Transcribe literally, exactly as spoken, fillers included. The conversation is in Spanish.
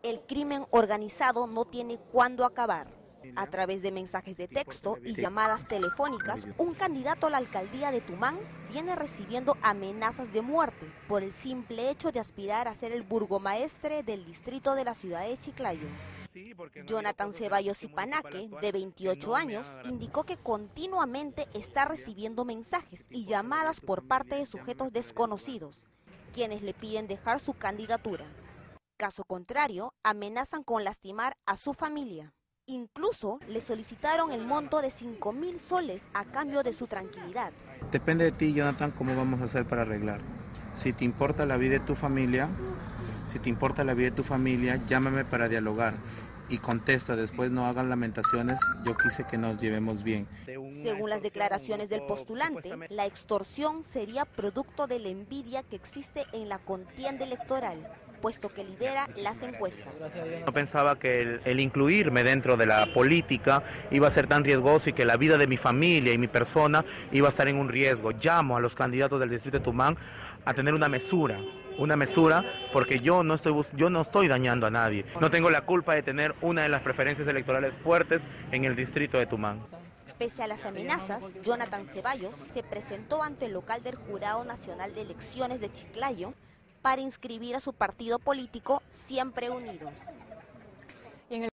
El crimen organizado no tiene cuándo acabar. A través de mensajes de texto y llamadas telefónicas, un candidato a la alcaldía de Tumán viene recibiendo amenazas de muerte por el simple hecho de aspirar a ser el burgomaestre del distrito de la ciudad de Chiclayo. Jonathan Ceballos Ipanaque, de veintiocho años, indicó que continuamente está recibiendo mensajes y llamadas por parte de sujetos desconocidos, quienes le piden dejar su candidatura. Caso contrario, amenazan con lastimar a su familia. Incluso le solicitaron el monto de cinco mil soles a cambio de su tranquilidad. Depende de ti, Jonathan, cómo vamos a hacer para arreglar. Si te importa la vida de tu familia, si te importa la vida de tu familia, llámame para dialogar. Y contesta, después no hagan lamentaciones, yo quise que nos llevemos bien. Según las declaraciones del postulante, la extorsión sería producto de la envidia que existe en la contienda electoral, puesto que lidera las encuestas. No pensaba que el, el incluirme dentro de la política iba a ser tan riesgoso y que la vida de mi familia y mi persona iba a estar en un riesgo. Llamo a los candidatos del distrito de Tumán a tener una mesura, una mesura, porque yo no estoy yo no estoy dañando a nadie. No tengo la culpa de tener una de las preferencias electorales fuertes en el distrito de Tumán. Pese a las amenazas, Jonathan Ceballos se presentó ante el local del Jurado Nacional de Elecciones de Chiclayo para inscribir a su partido político Siempre Unidos.